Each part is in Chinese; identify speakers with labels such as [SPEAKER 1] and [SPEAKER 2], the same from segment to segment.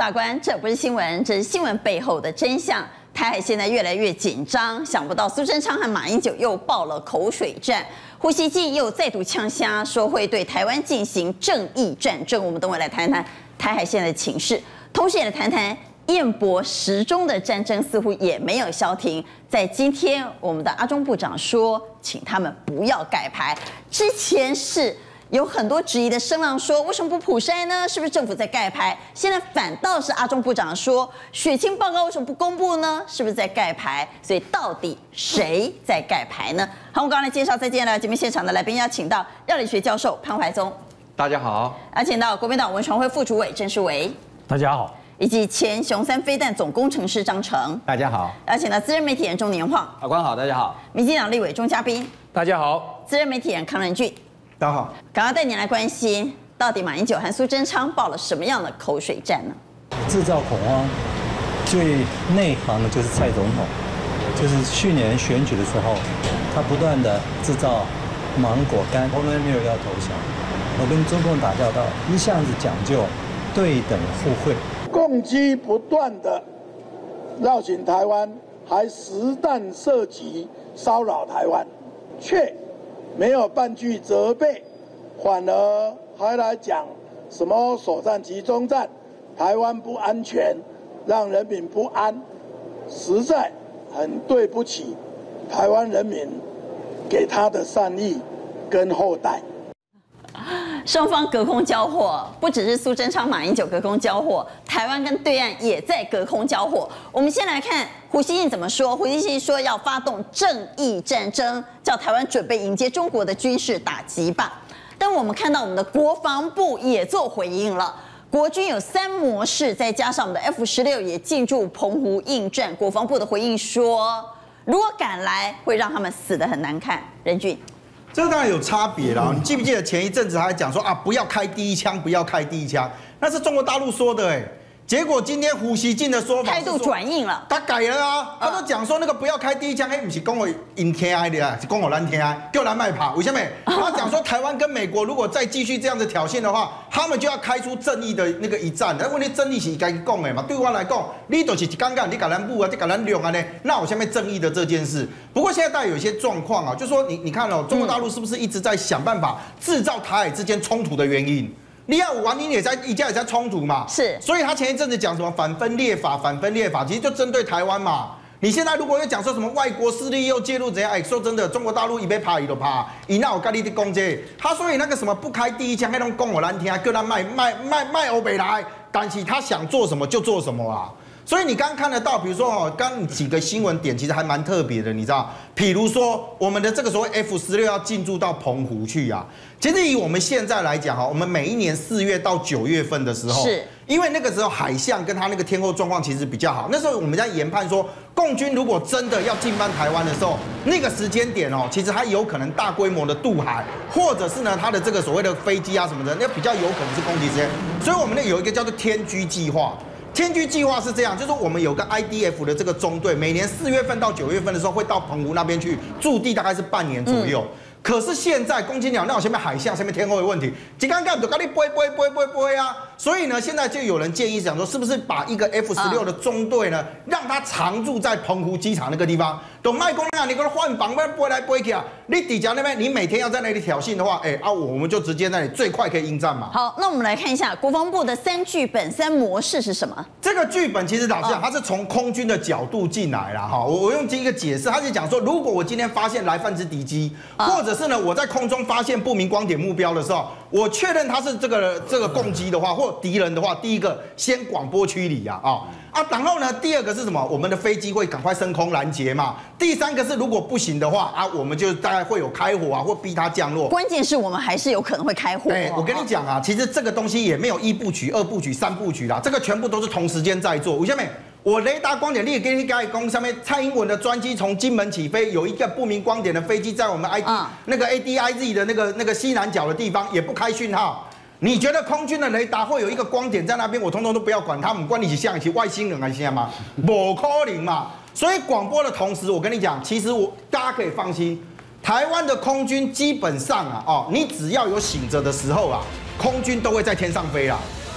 [SPEAKER 1] 法官，这不是新闻，这是新闻背后的真相。台海现在越来越紧张，想不到苏贞昌和马英九又爆了口水战，胡锡进又再度呛瞎，说会对台湾进行正义战争。我们等会来谈谈台海现在的情势，同时也来谈谈燕博时中的战争似乎也没有消停。在今天，我们的阿中部长说，请他们不要盖牌。之前是有很多质疑的声浪说，为什么不普筛呢？是不是政府在盖牌？现在反倒是阿中部长说，血清报告为什么不公布呢？是不是在盖牌？所以到底谁在盖牌呢？好，我们刚才介绍，在今天来节目现场的来宾，邀请到药理学教授潘怀宗，
[SPEAKER 2] 大家好；
[SPEAKER 1] 邀请到国民党文传会副主委郑世维，
[SPEAKER 3] 大家好；
[SPEAKER 1] 以及前雄三飞弹总工程师张成，
[SPEAKER 2] 大家好；
[SPEAKER 1] 邀请到资深媒体人钟年晃，
[SPEAKER 2] 法官好，大家好；
[SPEAKER 1] 民进党立委钟嘉宾，
[SPEAKER 3] 大家好；
[SPEAKER 1] 资深媒体人康仁俊。
[SPEAKER 2] 大家好，
[SPEAKER 1] 赶快带你来关心，到底马英九和苏贞昌爆了什么样的口水战呢？
[SPEAKER 4] 制造恐慌最内行的就是蔡总统，就是去年选举的时候，他不断的制造芒果干，从来没有要投降。我跟中共打交道，一向是讲究对等互惠，
[SPEAKER 5] 共机不断的绕行台湾，还实弹射击骚扰台湾，却没有半句责备，反而还来讲什么首战集中战，台湾不安全，让人民不安，实在很对不起台湾人民给他的善意跟后代。
[SPEAKER 1] 双方隔空交火，不只是苏贞昌、马英九隔空交火，台湾跟对岸也在隔空交火。我们先来看胡锡进怎么说。胡锡进说要发动正义战争，叫台湾准备迎接中国的军事打击吧。但我们看到我们的国防部也做回应了，国军有3模式，再加上我们的 F-16也进驻澎湖应战。国防部的回应说，如果敢来，会让他们死得很难看。任俊。
[SPEAKER 6] 这当然有差别啦，你记不记得前一阵子还讲说啊，不要开第一枪，不要开第一枪，那是中国大陆说的哎。结果今天胡锡进的说法
[SPEAKER 1] 态度转硬了，
[SPEAKER 6] 他改了啊，他都讲说那个不要开第一枪，不是讲我因听爱的啊，是讲我难听爱，叫咱卖跑。为什么？他讲说台湾跟美国如果再继续这样子挑衅的话，他们就要开出正义的那个一战。那问题正义是该讲的嘛？对我来讲，你就是一刚刚你搞咱母啊，你搞咱用啊呢，那我下面正义的这件事。不过现在大概有一些状况啊，就说你看哦，中国大陆是不是一直在想办法制造台海之间冲突的原因？你要玩，你也在一家也在冲突嘛，
[SPEAKER 1] 是，
[SPEAKER 6] 所以他前一阵子讲什么反分裂法，其实就针对台湾嘛。你现在如果又讲说什么外国势力又介入怎样，哎，说真的，中国大陆一被怕，一都怕，伊那有跟你的攻击，他所以那个什么不开第一枪，那种讲我难听，叫他卖欧北来，但是他想做什么就做什么啦。所以你刚刚看得到，比如说哦，刚刚几个新闻点其实还蛮特别的，你知道？譬如说我们的这个所谓 F-16要进驻到澎湖去啊。其实以我们现在来讲哈，我们每一年4月到9月份的时候，
[SPEAKER 1] 是
[SPEAKER 6] 因为那个时候海象跟它那个天候状况其实比较好。那时候我们在研判说，共军如果真的要进犯台湾的时候，那个时间点哦，其实它有可能大规模的渡海，或者是呢它的这个所谓的飞机啊什么的，那比较有可能是攻击时间。所以我们那有一个叫做天居计划。天居计划是这样，就是我们有个 IDF 的这个中队，每年4月份到9月份的时候会到澎湖那边去驻地，大概是半年左右。可是现在公斤鸟那前面海象、前面天候的问题，金刚干就跟你飞啊！所以呢，现在就有人建议讲说，是不是把一个 F-16的中队呢，让它常驻在澎湖机场那个地方？懂卖公啊，你给它换防，不然飞来飞去啊！你底下那边，你每天要在那里挑衅的话，我们就直接那里最快可以应战嘛。
[SPEAKER 1] 好，那我们来看一下国防部的3剧本、3模式是什么？
[SPEAKER 6] 这个剧本其实老实讲，它是从空军的角度进来啦。哈。我用这一个解释，他是讲说，如果我今天发现来犯之敌机，或者是呢我在空中发现不明光点目标的时候，我确认它是这个共机的话，或敌人的话，第一个先广播驱离啊，然后呢，第二个是什么？我们的飞机会赶快升空拦截嘛。第三个是如果不行的话啊，我们就大概会有开火啊，或逼它降落。
[SPEAKER 1] 关键是我们还是有可能会开火。
[SPEAKER 6] 我跟你讲啊，其实这个东西也没有1部曲、2部曲、3部曲啦，这个全部都是同时间在做。为什么？我雷达光点，你也给你讲上面，蔡英文的专机从金门起飞，有一个不明光点的飞机在我们那个 ADIZ 的那个西南角的地方也不开讯号。你觉得空军的雷达会有一个光点在那边？我通通都不要管它，们关你是像是外星人还是什么？不可能嘛！所以广播的同时，我跟你讲，其实大家可以放心，台湾的空军基本上啊，你只要有醒着的时候啊，空军都会在天上飞啦。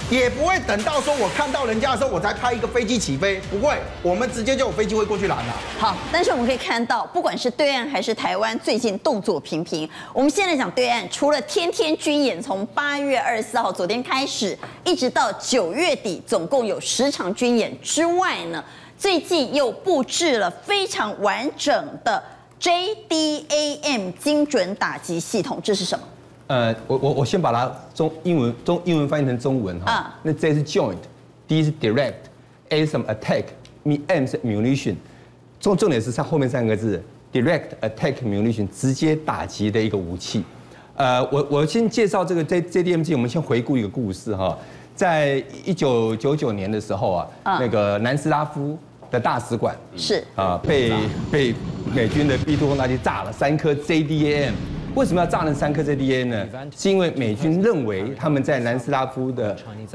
[SPEAKER 6] 也不会等到说我看到人家的时候，我才派一个飞机起飞，不会，我们直接就有飞机会过去拦了。
[SPEAKER 1] 好，但是我们可以看到，不管是对岸还是台湾，最近动作频频。我们现在讲对岸，除了天天军演，从8月24号昨天开始，一直到9月底，总共有10场军演之外呢，最近又布置了非常完整的 JDAM 精准打击系统，这是什么？
[SPEAKER 2] 我先把它英文翻译成中文哈。那 J 是 joint，D 是 direct，A 是什么 attack，M 是 munition。重点是它后面3个字 direct attack munition， 直接打击的一个武器。我先介绍这个 JDAM， 我们先回顾一个故事哈。在1999年的时候啊，那个南斯拉夫的大使馆
[SPEAKER 1] 是
[SPEAKER 2] 被美军的 B-2轰炸机炸了3颗 JDAM。为什么要炸那3颗 JDAM 呢？是因为美军认为他们在南斯拉夫的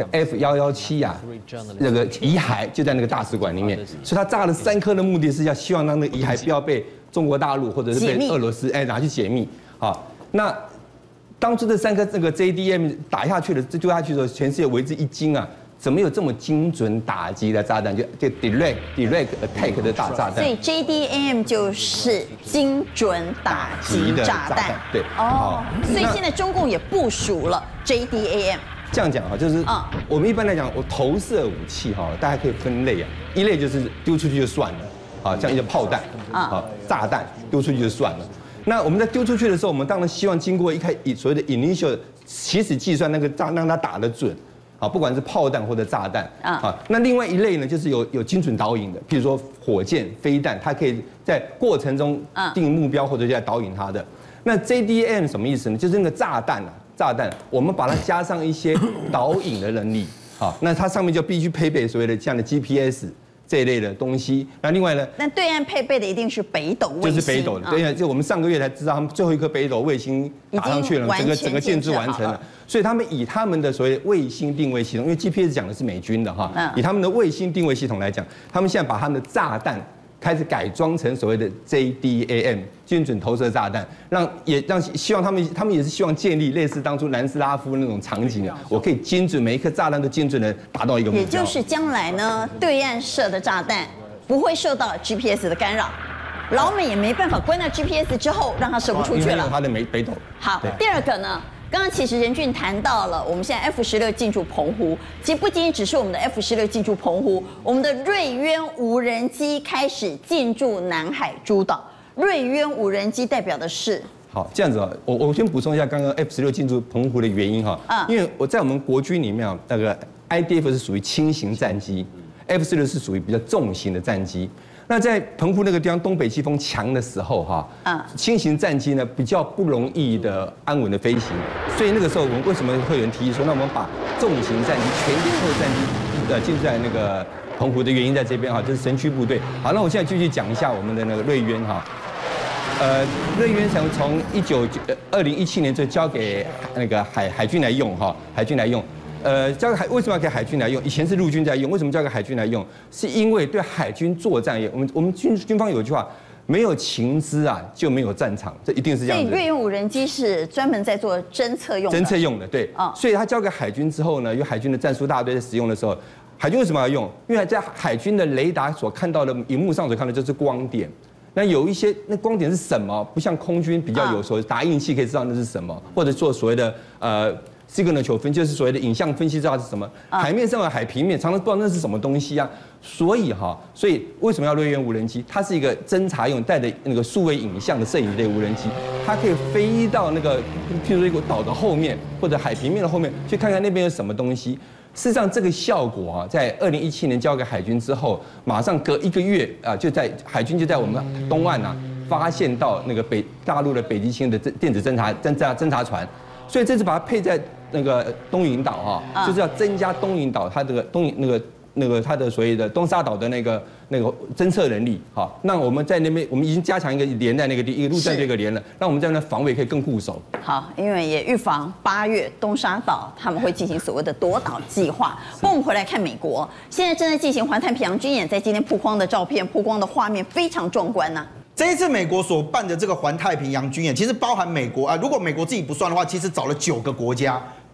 [SPEAKER 2] F117啊，那个遗骸就在那个大使馆里面，所以他炸了3颗的目的是要希望让那个遗骸不要被中国大陆或者是被俄罗斯拿去解密。好，那当初这3颗那个 JDAM 打下去的丢下去的时候，全世界为之一惊啊！怎么有这么精准打击的炸弹？就 direct attack 的大炸弹。
[SPEAKER 1] 所以 JDAM 就是精准打击炸弹。
[SPEAKER 2] 对。
[SPEAKER 1] 哦。所以现在中共也部署了 JDAM。
[SPEAKER 2] 这样讲哈，就是我们一般来讲，我投射武器哈，大家可以分类啊。一类就是丢出去就算了，啊，像一个炮弹炸弹丢出去就算了。那我们在丢出去的时候，我们当然希望经过所谓的 initial 起始计算，那个让它打得准。啊，不管是炮弹或者炸弹啊，那另外一类呢，就是有精准导引的，譬如说火箭、飞弹，它可以在过程中定目标或者在导引它的。那 JDAM 什么意思呢？就是那个炸弹，我们把它加上一些导引的能力啊，那它上面就必须配备所谓的这样的 GPS 这一类的东西。那另外呢，
[SPEAKER 1] 那对岸配备的一定是北斗卫星，
[SPEAKER 2] 就是北斗的。对，就我们上个月才知道，他们最后一颗北斗卫星打上去了，整个建制完成了。所以他们以他们的所谓卫星定位系统，因为 GPS 讲的是美军的哈，以他们的卫星定位系统来讲，他们现在把他们的炸弹开始改装成所谓的 JDAM 精准投射炸弹，希望他们也是希望建立类似当初南斯拉夫那种场景，我可以精准每一颗炸弹都精准的达到一个目标。
[SPEAKER 1] 也就是将来呢，对岸射的炸弹不会受到 GPS 的干扰。老美也没办法关掉 GPS 之后，让它射不出去了。
[SPEAKER 2] 因为它的北斗。
[SPEAKER 1] 好，第二个呢？刚刚其实任俊谈到了，我们现在 F-16进驻澎湖，其实不仅仅只是我们的 F-16进驻澎湖，我们的瑞渊无人机开始进驻南海诸岛。瑞渊无人机代表的是？
[SPEAKER 2] 好，这样子啊，我先补充一下刚刚 F-16进驻澎湖的原因哈，因为我在我们国军里面啊，那个 IDF 是属于轻型战机，F-16是属于比较重型的战机。那在澎湖那个地方，东北季风强的时候，轻型战机呢比较不容易的安稳的飞行，所以那个时候我们为什么会有人提议说，那我们把重型战机、全天候战机进在那个澎湖的原因在这边哈，就是神驱部队。好，那我现在继续讲一下我们的那个瑞渊哈，瑞渊从2017年就交给那个海军来用哈，海军来用。交给为什么要给海军来用？以前是陆军在用，为什么交给海军来用？是因为对海军作战业，我们军方有句话，没有情资啊就没有战场，这一定是这样子。
[SPEAKER 1] 所以瑞渊无人机是专门在做侦测用的。
[SPEAKER 2] 侦测用的，对。所以它交给海军之后呢，由海军的战术大队在使用的时候，海军为什么要用？因为在海军的雷达所看到的荧幕上所看到就是光点。那有一些那光点是什么？不像空军比较有所谓打印器可以知道那是什么，或者做所谓的signal 求分，就是所谓的影像分析，知道是什么？海面上的海平面常常不知道那是什么东西啊。所以为什么要瑞渊无人机？它是一个侦察用带着那个数位影像的摄影类无人机，它可以飞到那个譬如说一个岛的后面或者海平面的后面，去看看那边有什么东西。事实上，这个效果在2017年交给海军之后，马上隔1个月就在海军就在我们东岸发现到那个大陆的北极星的电子侦察船。所以这次把它配在那个东引岛就是要增加东引岛它的它的所谓的东沙岛的那个侦测能力那我们在那边我们已经加强一个连在那个一个陆战队一个连了，让我们在那防卫可以更固守。
[SPEAKER 1] 好，因为也预防8月东沙岛他们会进行所谓的夺岛计划。不过我们回来看美国，现在正在进行环太平洋军演，在今天曝光的照片、曝光的画面非常壮观呐。
[SPEAKER 6] 这一次美国所办的这个环太平洋军演，其实包含美国如果美国自己不算的话，其实找了9个国家，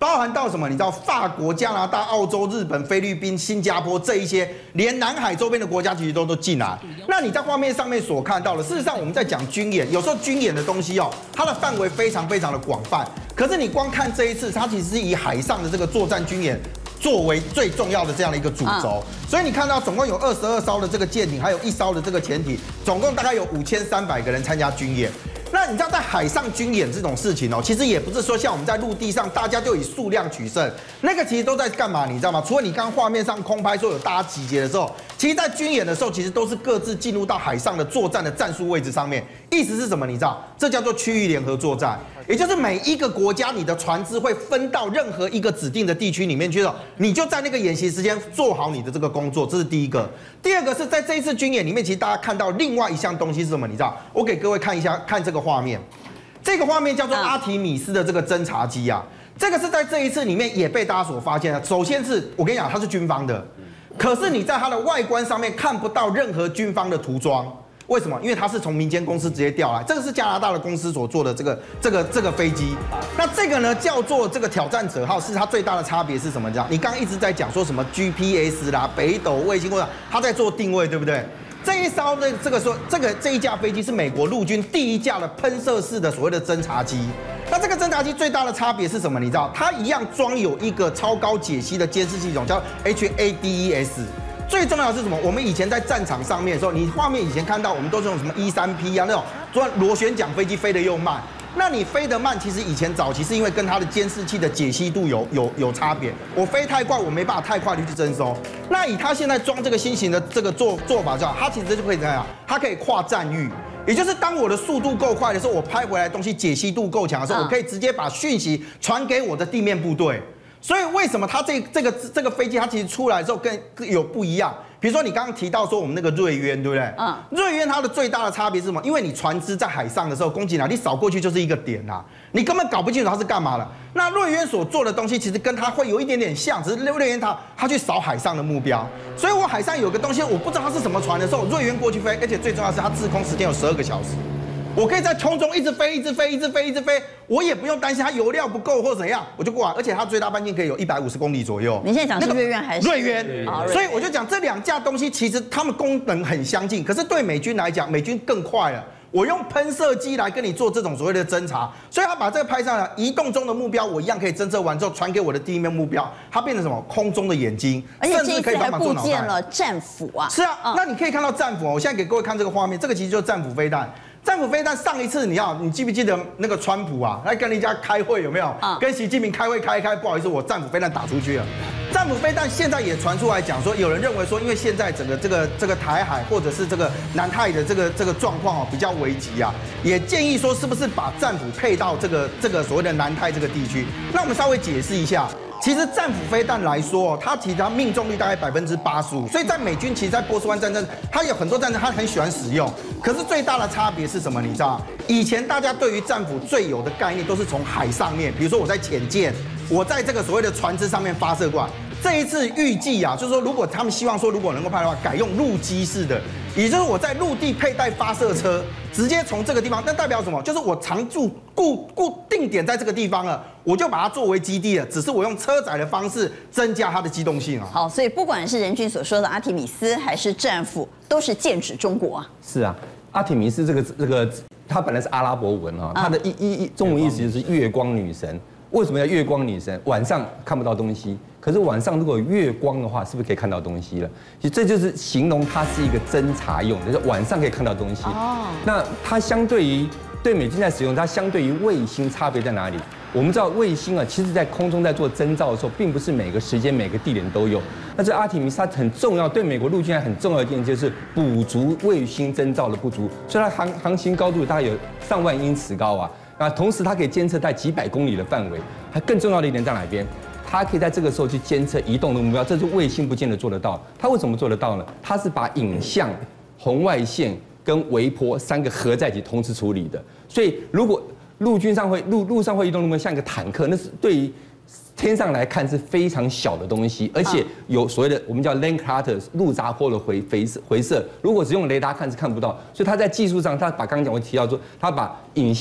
[SPEAKER 6] 包含到什么？你知道法国、加拿大、澳洲、日本、菲律宾、新加坡这一些，连南海周边的国家其实都进来。那你在画面上面所看到的，事实上我们在讲军演，有时候军演的东西哦，它的范围非常非常的广泛。可是你光看这一次，它其实是以海上的这个作战军演作为最重要的这样的一个主轴，所以你看到总共有22艘的这个舰艇，还有1艘的这个潜艇，总共大概有5300个人参加军演。那你知道在海上军演这种事情哦，其实也不是说像我们在陆地上大家就以数量取胜，那个其实都在干嘛？你知道吗？除了你刚刚画面上空拍说有大家集结的时候，其实在军演的时候，其实都是各自进入到海上的作战的战术位置上面。意思是什么？你知道，这叫做区域联合作战，也就是每一个国家你的船只会分到任何一个指定的地区里面去了，你就在那个演习时间做好你的这个工作，这是第一个。第二个是在这一次军演里面，其实大家看到另外一项东西是什么？你知道？我给各位看一下，看这个画面。这个画面叫做阿提米斯的这个侦察机啊，这个是在这一次里面也被大家所发现的。首先是我跟你讲，它是军方的，可是你在它的外观上面看不到任何军方的涂装。为什么？因为它是从民间公司直接调来，这个是加拿大的公司所做的这个飞机。那这个呢叫做这个挑战者号，是它最大的差别是什么？这样，你刚刚一直在讲说什么 GPS 啦、北斗卫星或者它在做定位，对不对？这一艘的这一架飞机是美国陆军第一架的喷射式的所谓的侦察机。那这个侦察机最大的差别是什么？你知道，它一样装有一个超高解析的监视系统，叫 HADES。最重要的是什么？我们以前在战场上面的时候，你画面以前看到我们都是用什么 E3P 啊那种螺旋桨飞机飞得又慢。那你飞得慢，其实以前早期是因为跟它的监视器的解析度有差别。我飞太快，我没办法太快的去征收。那以它现在装这个新型的这个做法叫，它其实就可以怎样？它可以跨站域。也就是当我的速度够快的时候，我拍回来的东西解析度够强的时候，我可以直接把讯息传给我的地面部队。所以为什么它这个飞机它其实出来之后跟有不一样？比如说你刚刚提到说我们那个瑞渊，对不对？瑞渊它的最大的差别是什么？因为你船只在海上的时候，攻击哪里扫过去就是一个点啊，你根本搞不清楚它是干嘛的。那瑞渊所做的东西其实跟它会有一点点像，只是瑞渊它去扫海上的目标。所以我海上有个东西我不知道它是什么船的时候，瑞渊过去飞，而且最重要的是它滞空时间有12个小时。我可以在空中一直飞，我也不用担心它油料不够或怎样，我就过来，而且它最大半径可以有150公里左右。
[SPEAKER 1] 你现在讲是瑞渊还是
[SPEAKER 6] 瑞渊？所以我就讲这两架东西其实它们功能很相近，可是对美军来讲，美军更快了。我用喷射机来跟你做这种所谓的侦察，所以他把这个拍上来，移动中的目标我一样可以侦测完之后传给我的地面目标，它变成什么？空中的眼睛，
[SPEAKER 1] 而且这一次还部件了战斧啊。
[SPEAKER 6] 是啊，那你可以看到战斧，我现在给各位看这个画面，这个其实就是战斧飞弹。战斧飞弹上一次你记不记得那个川普啊，来跟人家开会有没有？跟习近平开会开一开，不好意思，我战斧飞弹打出去了。战斧飞弹现在也传出来讲说，有人认为说，因为现在整个这个台海或者是这个南太的这个状况比较危急啊，也建议说是不是把战斧配到这个所谓的南太这个地区？那我们稍微解释一下。其实战斧飞弹来说，它其实它命中率大概85%，所以在美军其实，在波斯湾战争，它有很多战争它很喜欢使用。可是最大的差别是什么？你知道，以前大家对于战斧最有的概念都是从海上面，比如说我在潜舰，我在这个所谓的船只上面发射过来。这一次预计啊，就是说如果他们希望说如果能够派的话，改用陆基式的，也就是我在陆地佩戴发射车，直接从这个地方，那代表什么？就是我常驻固定点在这个地方了，我就把它作为基地了，只是我用车载的方式增加它的机动性啊。
[SPEAKER 1] 好，所以不管是人均所说的阿提米斯还是战斧，都是剑指中国啊。
[SPEAKER 2] 是啊，阿提米斯这个，它本来是阿拉伯文啊，它的中文意思就是月光女神。为什么叫月光女神？晚上看不到东西，可是晚上如果有月光的话，是不是可以看到东西了？其实这就是形容它是一个侦察用，就是晚上可以看到东西。那它相对于对美军在使用，它相对于卫星差别在哪里？我们知道卫星啊，其实在空中在做征兆的时候，并不是每个时间每个地点都有。那这阿提米斯它很重要，对美国陆军很重要的一点就是补足卫星征兆的不足，所以它航行高度大概有上万英尺高啊。那同时它可以监测在几百公里的范围，还更重要的一点在哪边？它可以在这个时候去监测移动的目标，这是卫星不见得做得到。它为什么做得到呢？它是把影像、红外线跟微波3个合在一起同时处理的。所以如果陆上会移动的目标像一个坦克，那是对于天上来看是非常小的东西，而且有所谓的我们叫 land cluster 路匝波的回射，如果只用雷达看是看不到。所以它在技术上，它把刚刚讲我提到说，它把影像、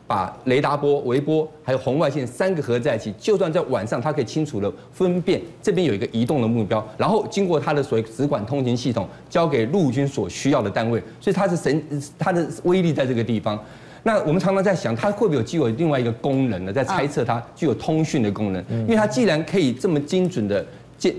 [SPEAKER 2] 把雷达波、微波还有红外线3个合在一起，就算在晚上，它可以清楚的分辨这边有一个移动的目标，然后经过它的所谓直管通勤系统，交给陆军所需要的单位，所以它的威力在这个地方。那我们常常在想，它会不会具有另外一个功能呢？在猜测它具有通讯的功能，因为它既然可以这么精准的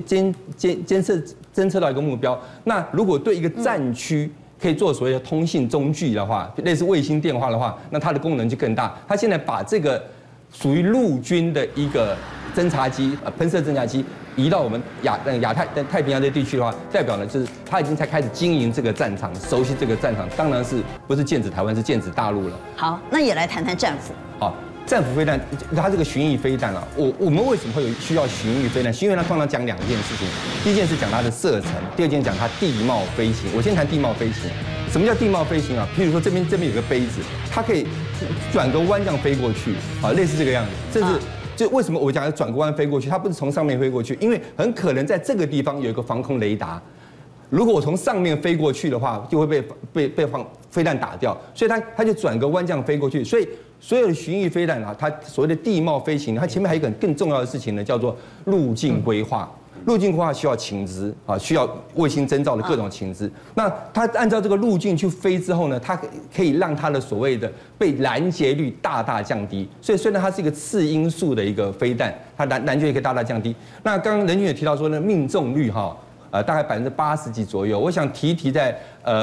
[SPEAKER 2] 侦测到一个目标，那如果对一个战区可以做所谓的通信中距的话，类似卫星电话的话，那它的功能就更大。它现在把这个属于陆军的一个侦察机、喷射侦察机移到我们太平洋这地区的话，代表呢就是它已经才开始经营这个战场，熟悉这个战场，当然是不是剑指台湾，是剑指大陆了。
[SPEAKER 1] 好，那也来谈谈战斧。
[SPEAKER 2] 好。战斧飞弹，它这个巡弋飞弹啊，我们为什么会有需要巡弋飞弹？因为它通常讲2件事情，第一件是讲它的射程，第二件讲它地貌飞行。我先谈地貌飞行，什么叫地貌飞行啊？譬如说这边有个杯子，它可以转个弯这样飞过去，啊，类似这个样子。这是就为什么我讲要转个弯飞过去，它不是从上面飞过去，因为很可能在这个地方有一个防空雷达。如果我从上面飞过去的话，就会被飞弹打掉，所以它就转个弯这样飞过去。所以所有的巡弋飞弹啊，它所谓的地貌飞行，它前面还有一个更重要的事情呢，叫做路径规划。路径规划需要情资啊，需要卫星征兆的各种情资。那它按照这个路径去飞之后呢，它可以让它的所谓的被拦截率大大降低。所以虽然它是一个次音速的一个飞弹，它拦截也可以大大降低。那刚刚任军也提到说呢，命中率哈。大概80%几左右。我想提在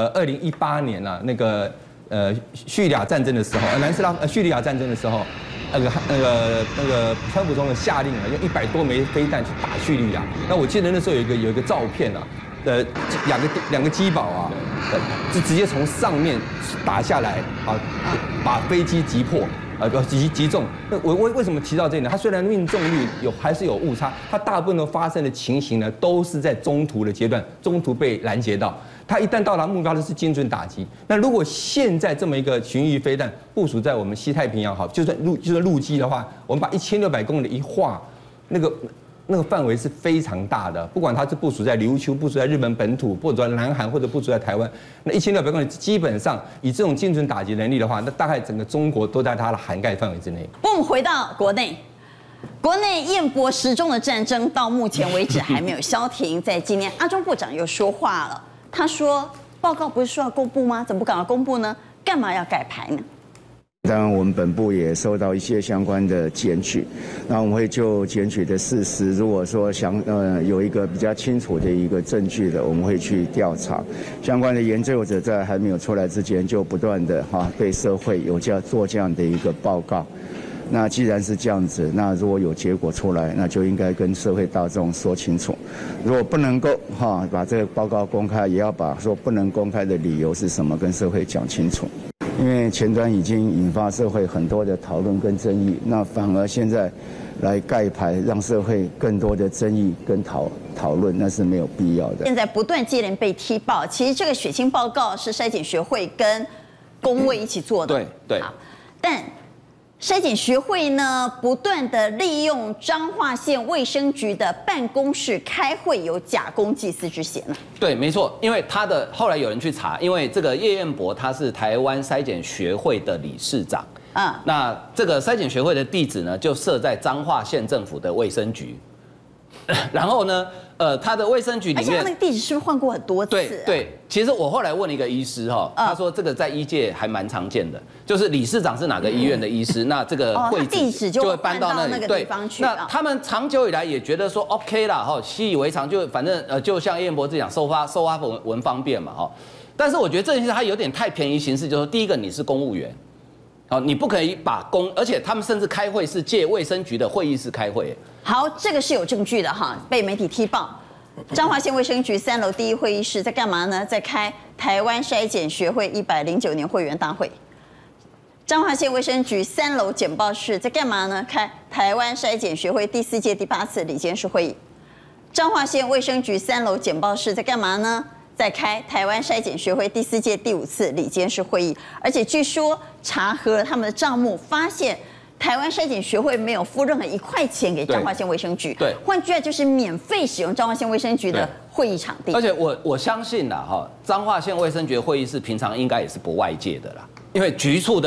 [SPEAKER 2] 2018年啊，那个叙利亚战争的时候，叙利亚战争的时候，那个川普总统下令了，用100多枚飞弹去打叙利亚。那我记得那时候有一个照片啊，两个机堡啊，就直接从上面打下来啊，把飞机击破。击中。那我为什么提到这里呢？它虽然命中率还是有误差，它大部分都发生的情形呢，都是在中途的阶段，中途被拦截到。它一旦到达目标的是精准打击。那如果现在这么一个巡弋飞弹部署在我们西太平洋，好，就算陆基的话，我们把1600公里一划，那个范围是非常大的，不管它是部署在琉球、部署在日本本土、部署在南韩或者部署在台湾，那1600公里基本上以这种精准打击能力的话，那大概整个中国都在它的涵盖范围之内。
[SPEAKER 1] 我们回到国内，国内燕博时中的战争到目前为止还没有消停。在今年，阿中部长又说话了，他说：“报告不是说要公布吗？怎么不赶快公布呢？干嘛要改牌呢？”
[SPEAKER 3] 当然，我们本部也收到一些相关的检举，那我们会就检举的事实，如果说有一个比较清楚的一个证据的，我们会去调查。相关的研究者在还没有出来之前，就不断的对社会做这样的一个报告。那既然是这样子，那如果有结果出来，那就应该跟社会大众说清楚。如果不能够把这个报告公开，也要把说不能公开的理由是什么跟社会讲清楚。因为前端已经引发社会很多的讨论跟争议，那反而现在来盖牌，让社会更多的争议跟讨论，那是没有必要的。
[SPEAKER 1] 现在不断接连被踢爆，其实这个血清报告是筛检学会跟公卫一起做的，
[SPEAKER 7] 对，
[SPEAKER 1] 但筛检学会呢，不断的利用彰化县卫生局的办公室开会，有假公济私之嫌了。
[SPEAKER 7] 对，没错，因为后来有人去查，因为这个叶彦博他是台湾筛检学会的理事长，那这个筛检学会的地址呢，就设在彰化县政府的卫生局。然后呢，他的卫生局里面，而且他
[SPEAKER 1] 那个地址是不是换过很多次？
[SPEAKER 7] 对，其实我后来问了一个医师他说这个在医界还蛮常见的，就是理事长是哪个医院的医师，那这个会
[SPEAKER 1] 地址就会搬到那个地方去。
[SPEAKER 7] 那他们长久以来也觉得说 OK 啦，习以为常，就反正就像叶彦博自己讲，收发文方便嘛，但是我觉得这件事他有点太便宜行事，就是说第一个你是公务员。你不可以而且他们甚至开会是借卫生局的会议室开会。
[SPEAKER 1] 好，这个是有证据的被媒体踢爆。彰化县卫生局3楼第1会议室在干嘛呢？在开台湾筛检学会109年会员大会。彰化县卫生局3楼简报室在干嘛呢？开台湾筛检学会第4届第8次理监事会议。彰化县卫生局3楼简报室在干嘛呢？在开台湾筛检学会第4届第5次理监事会议，而且据说查核了他们的账目，发现台湾筛检学会没有付任何1块钱给彰化县卫生局，
[SPEAKER 7] 对，
[SPEAKER 1] 换句话就是免费使用彰化县卫生局的会议场地。
[SPEAKER 7] 而且我相信彰化县卫生局的会议室平常应该也是不外借的啦，因为局处的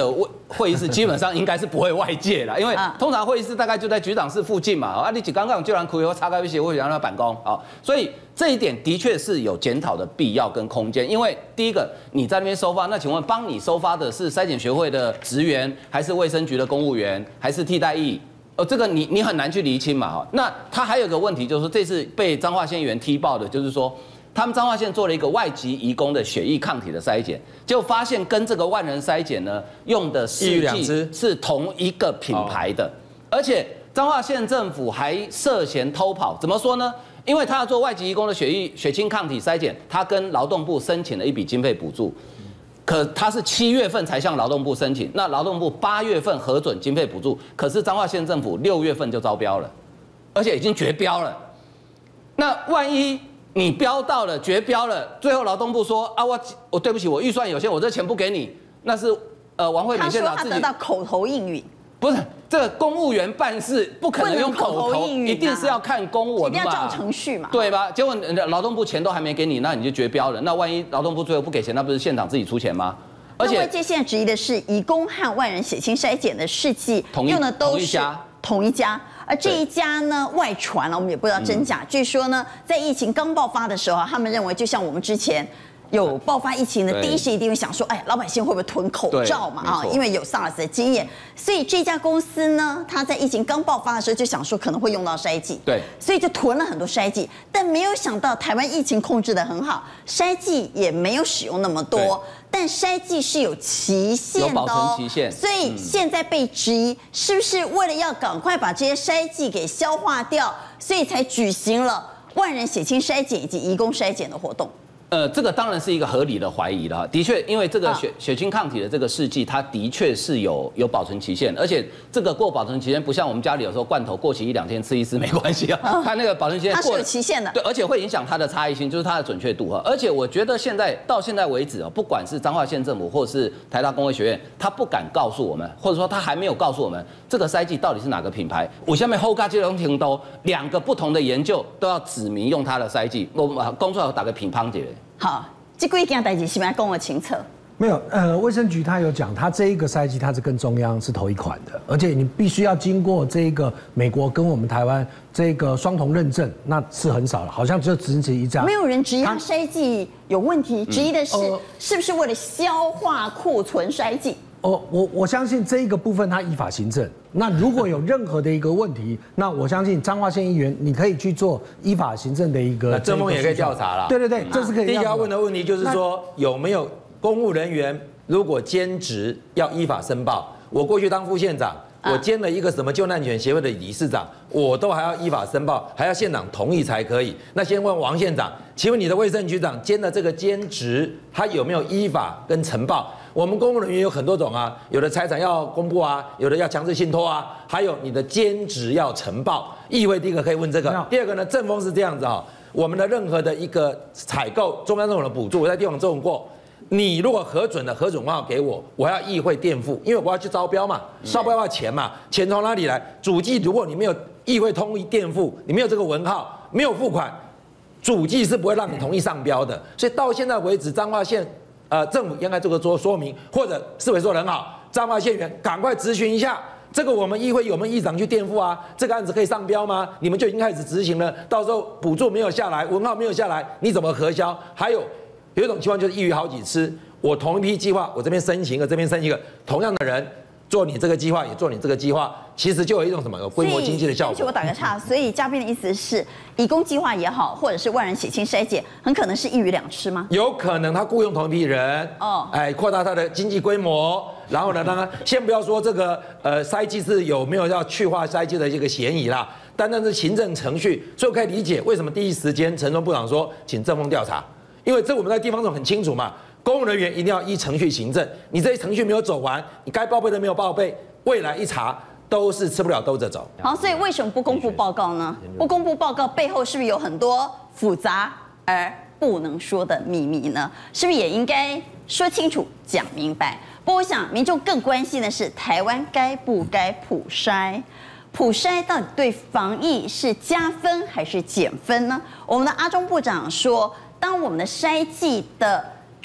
[SPEAKER 7] 会议室基本上应该是不会外借啦，因为通常会议室大概就在局长室附近嘛，啊，你刚刚就让可以插开一些，或者让他办公啊，所以这一点的确是有检讨的必要跟空间。因为第一个你在那边收发，那请问帮你收发的是筛检学会的职员，还是卫生局的公务员，还是替代役？这个你很难去厘清嘛，那他还有一个问题就是说，这次被彰化县议员踢爆的，就是说。他们彰化县做了一个外籍移工的血液抗体的筛检，结果发现跟这个万人筛检呢用的试剂是同一个品牌的，而且彰化县政府还涉嫌偷跑。怎么说呢？因为他要做外籍移工的血清抗体筛检，他跟劳动部申请了一笔经费补助，可他是7月份才向劳动部申请，那劳动部8月份核准经费补助，可是彰化县政府6月份就招标了，而且已经绝标了。那万一你标到了，绝标了，最后劳动部说啊，我对不起，我预算有限，我这钱不给你，那是王惠美县长自己。
[SPEAKER 1] 他说他得到口头应允，
[SPEAKER 7] 不是这个公务员办事不可能用口头应允，一定是要看公文嘛，
[SPEAKER 1] 一定要照程序嘛，
[SPEAKER 7] 对吧？结果劳动部钱都还没给你，那你就绝标了，那万一劳动部最后不给钱，那不是县长自己出钱吗？
[SPEAKER 1] 而且外界现在质疑的是，移工和万人血清筛检的试剂用的都是同一家。而这一家呢，外传了，我们也不知道真假。据说呢，在疫情刚爆发的时候，他们认为就像我们之前有爆发疫情的第一时一定会想说，哎，老百姓会不会囤口罩嘛？啊，因为有 SARS 的经验，所以这家公司呢，他在疫情刚爆发的时候就想说可能会用到筛剂，
[SPEAKER 7] 对，
[SPEAKER 1] 所以就囤了很多筛剂，但没有想到台湾疫情控制得很好，筛剂也没有使用那么多。但筛剂是有期限的，
[SPEAKER 7] 有保存期限，
[SPEAKER 1] 所以现在被质疑是不是为了要赶快把这些筛剂给消化掉，所以才举行了万人血清筛检以及移工筛检的活动。
[SPEAKER 7] 这个当然是一个合理的怀疑了。的确，因为这个血清抗体的这个试剂，它的确是有保存期限，而且这个过保存期限不像我们家里有时候罐头过期1-2天吃一吃没关系啊，它那个保存期限
[SPEAKER 1] 它是有期限的，
[SPEAKER 7] 对，而且会影响它的差异性，就是它的准确度哈。而且我觉得到现在为止啊，不管是彰化县政府或是台大工卫学院，他不敢告诉我们，或者说他还没有告诉我们这个筛剂到底是哪个品牌。我下面后加这种听都2个不同的研究都要指明用它的筛剂，我公出来打个评判解。
[SPEAKER 1] 好，这几件代志是不是要跟我清楚？
[SPEAKER 8] 没有，卫生局他有讲，他这一个筛剂它是跟中央是同一款的，而且你必须要经过这个美国跟我们台湾这个双重认证，那是很少了，好像就只是一家。
[SPEAKER 1] 没有人质疑它筛剂有问题，质疑的是不是为了消化库存筛剂？
[SPEAKER 8] 我相信这一个部分它依法行政。那如果有任何的一个问题，那我相信彰化县议员你可以去做依法行政的一个。
[SPEAKER 9] 那政风也可以调查了。
[SPEAKER 8] 对对对，这是可以。
[SPEAKER 9] 第一个要问的问题就是说，有没有公务人员如果兼职要依法申报？我过去当副县长，我兼了一个什么救难犬协会的理事长，我都还要依法申报，还要县长同意才可以。那先问王县长，请问你的卫生局长兼的这个兼职，他有没有依法跟呈报？我们公务人员有很多种啊，有的财产要公布啊，有的要强制信托啊，还有你的兼职要呈报。议会第一个可以问这个，第二个呢，政风是这样子啊，我们的任何的一个采购，中央政府的补助，我在地方政府过。你如果核准文号给我，我要议会垫付，因为我要去招标嘛，招标要钱嘛，钱从哪里来？主计如果你没有议会同意垫付，你没有这个文号，没有付款，主计是不会让你同意上标的。所以到现在为止，彰化县政府应该做说明，或者市委说得很好，彰化县员赶快咨询一下，这个我们议会有没有议长去垫付啊？这个案子可以上标吗？你们就已经开始执行了，到时候补助没有下来，文号没有下来，你怎么核销？还有一种情况就是一鱼好几吃，我同一批计划，我这边申请一个，这边申请一个，同样的人做你这个计划，也做你这个计划，其实就有一种什么有规模经济的效果。
[SPEAKER 1] 对不起，我打个岔，所以嘉宾的意思是，移工计划也好，或者是万人血清筛检，很可能是一鱼两吃吗？
[SPEAKER 9] 有可能他雇佣同一批人，扩大他的经济规模，然后呢，让他先不要说这个筛剂是有没有要去化筛剂的这个嫌疑啦，单单是行政程序，所以我可以理解为什么第一时间陈忠部长说请政风调查，因为这我们在地方上很清楚嘛。公务人员一定要依程序行政，你这些程序没有走完，你该报备的没有报备，未来一查都是吃不了兜着走。
[SPEAKER 1] 好，所以为什么不公布报告呢？不公布报告背后是不是有很多复杂而不能说的秘密呢？是不是也应该说清楚、讲明白？不过我想民众更关心的是，台湾该不该普筛？普筛到底对防疫是加分还是减分呢？我们的阿中部长说，当我们的筛剂的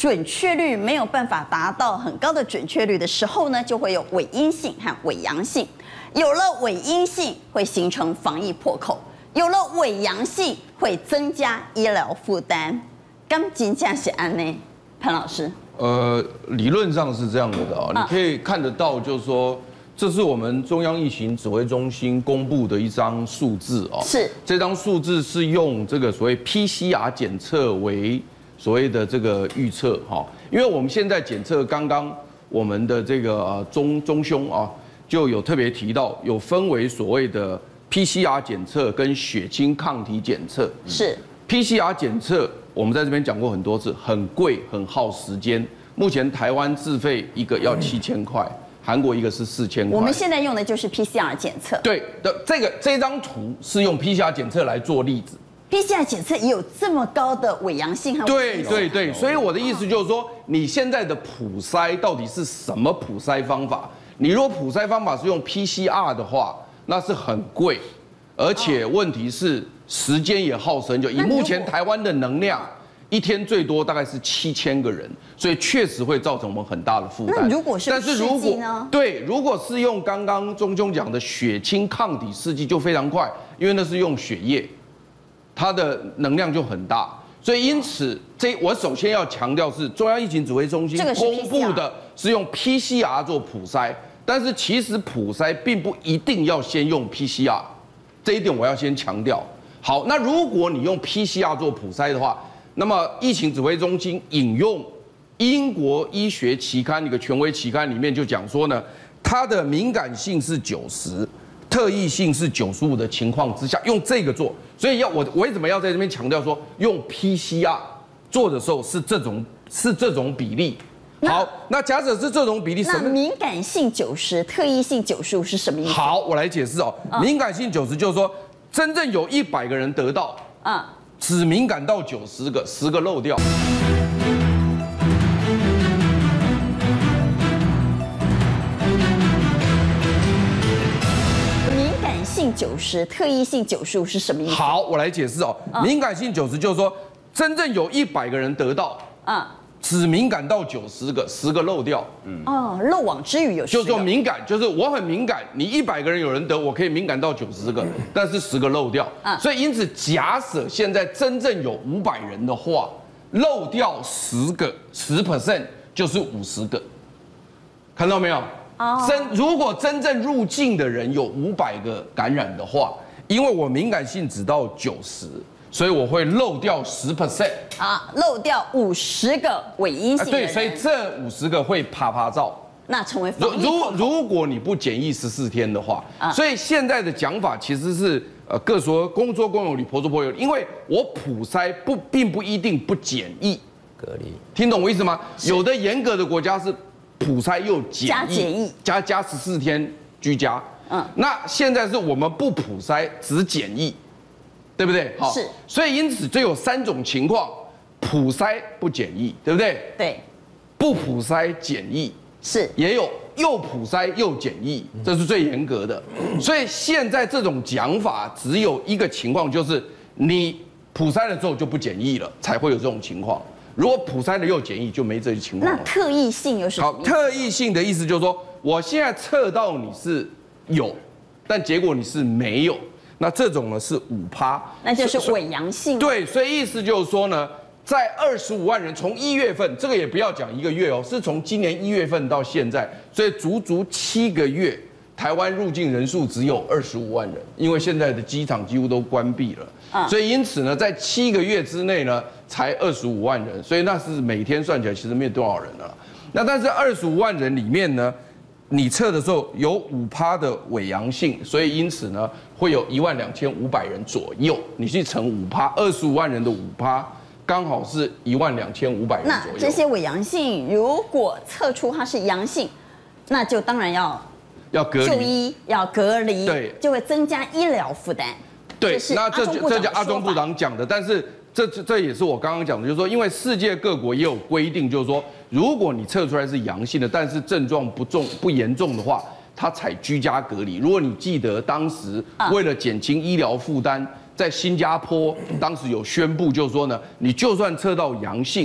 [SPEAKER 1] 准确率没有办法达到很高的准确率的时候呢，就会有伪阴性和伪阳性。有了伪阴性，会形成防疫破口；有了伪阳性，会增加医疗负担。刚真正是安呢，潘老师。
[SPEAKER 10] 理论上是这样的啊，你可以看得到，就是说，这是我们中央疫情指挥中心公布的一张数字啊。
[SPEAKER 1] 是，
[SPEAKER 10] 这张数字是用这个所谓 PCR 检测为所谓的这个预测哈，因为我们现在检测刚刚我们的这个中胸啊，就有特别提到，有分为所谓的 PCR 检测跟血清抗体检测。
[SPEAKER 1] 是
[SPEAKER 10] PCR 检测。我们在这边讲过很多次，很贵，很耗时间。目前台湾自费一个要7000块，韩国一个是4000块。
[SPEAKER 1] 我们现在用的就是 PCR 检测。
[SPEAKER 10] 对的，这张图是用 PCR 检测来做例子。
[SPEAKER 1] PCR 检测也有这么高的伪阳性和伪阴性。
[SPEAKER 10] 对，所以我的意思就是说，你现在的普筛到底是什么普筛方法？你如果普筛方法是用 PCR 的话，那是很贵，而且问题是。时间也耗时很久，以目前台湾的能量，一天最多大概是7000个人，所以确实会造成我们很大的负担。
[SPEAKER 1] 那如果是试剂呢？
[SPEAKER 10] 对，如果是用刚刚中兄讲的血清抗体试剂就非常快，因为那是用血液，它的能量就很大，所以因此我首先要强调是中央疫情指挥中心公布的是用 PCR 做普筛，但是其实普筛并不一定要先用 PCR， 这一点我要先强调。好，那如果你用 PCR 做普筛的话，那么疫情指挥中心引用英国医学期刊一个权威期刊里面就讲说呢，它的敏感性是90，特异性是95的情况之下，用这个做，所以我为什么要在这边强调说用 PCR 做的时候是这种比例？好，那假设是这种比例，
[SPEAKER 1] 那敏感性90，特异性95是什么意思？
[SPEAKER 10] 好，我来解释哦。敏感性90就是说。真正有100个人得到，只敏感到90个，10个漏掉。
[SPEAKER 1] 敏感性90，特异性95是什么意思？
[SPEAKER 10] 好，我来解释哦。敏感性90就是说，真正有100个人得到，只敏感到90个，10个漏掉。
[SPEAKER 1] 漏网之鱼有10个。
[SPEAKER 10] 就是说敏感，就是我很敏感，你100个人有人得，我可以敏感到90个，但是10个漏掉。所以因此，假设现在真正有500人的话，漏掉10% 就是50个，看到没有？如果真正入境的人有500个感染的话，因为我敏感性只到90。所以我会漏掉10%
[SPEAKER 1] 漏掉50个伪阴性的人。
[SPEAKER 10] 对，所以这50个会啪啪照，
[SPEAKER 1] 那成为防疫破口。
[SPEAKER 10] 如果你不检疫14天的话，所以现在的讲法其实是各说公说公有理，婆说婆有理，因为我普筛并不一定不检疫
[SPEAKER 9] 隔离，
[SPEAKER 10] 听懂我意思吗？有的严格的国家是普筛又
[SPEAKER 1] 加检疫，
[SPEAKER 10] 加14天居家。那现在是我们不普筛只检疫。对不对？好，
[SPEAKER 1] 是，
[SPEAKER 10] 所以因此就有3种情况：普筛不检疫，对不对？
[SPEAKER 1] 对，
[SPEAKER 10] 不普筛检疫
[SPEAKER 1] 是，
[SPEAKER 10] 也有又普筛又检疫，这是最严格的。所以现在这种讲法只有一个情况，就是你普筛了之后就不检疫了，才会有这种情况。如果普筛了又检疫，就没这些情况了。
[SPEAKER 1] 那特异性有什么？
[SPEAKER 10] 好，特异性的意思就是说，我现在测到你是有，但结果你是没有。那这种呢是5%，
[SPEAKER 1] 那就是伪阳性。
[SPEAKER 10] 对，所以意思就是说呢，在25万人，从1月份，这个也不要讲1个月哦，是从今年1月份到现在，所以足足7个月，台湾入境人数只有25万人，因为现在的机场几乎都关闭了，所以因此呢，在7个月之内呢，才25万人，所以那是每天算起来其实没有多少人了。那但是25万人里面呢，你测的时候有5%的伪阳性，所以因此呢，会有12500人左右。你去乘5%，25万人的5%，刚好是12500人左右。
[SPEAKER 1] 那这些伪阳性如果测出它是阳性，那就当然要
[SPEAKER 10] 隔离、
[SPEAKER 1] 就医、要隔离，
[SPEAKER 10] 对，
[SPEAKER 1] 就会增加医疗负担。
[SPEAKER 10] 对，那这就阿中部长讲的，但是这也是我刚刚讲的，就是说，因为世界各国也有规定，就是说，如果你测出来是阳性的，但是症状不严重的话，他采居家隔离。如果你记得当时为了减轻医疗负担，在新加坡当时有宣布，就是说呢，你就算测到阳性，